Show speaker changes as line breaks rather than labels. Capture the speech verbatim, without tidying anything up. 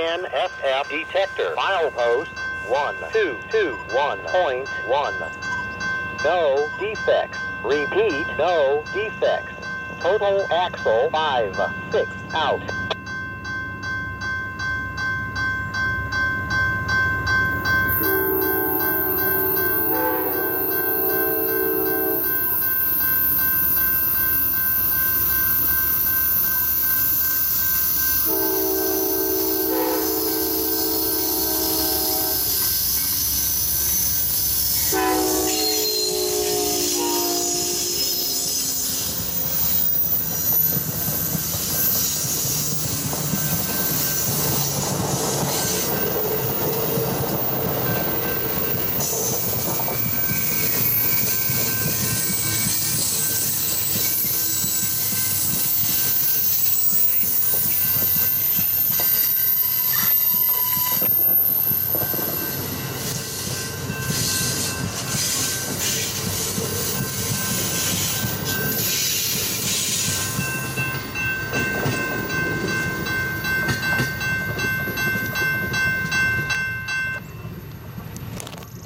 N S F detector. Milepost one two two one point one. No defects. Repeat, no defects. Total axle five six out.